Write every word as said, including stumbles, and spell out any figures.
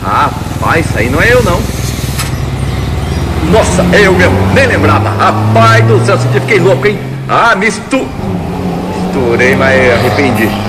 Rapaz, isso aí não é eu não. Nossa, é eu mesmo, nem lembrava. Rapaz do céu, eu fiquei louco, hein? Ah, mistu... misturei, mas arrependi.